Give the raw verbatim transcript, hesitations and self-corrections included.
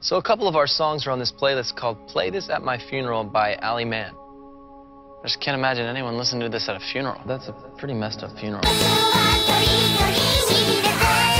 So a couple of our songs are on this playlist called Play This at My Funeral by Ali Mann. I just can't imagine anyone listening to this at a funeral. That's a pretty messed up funeral.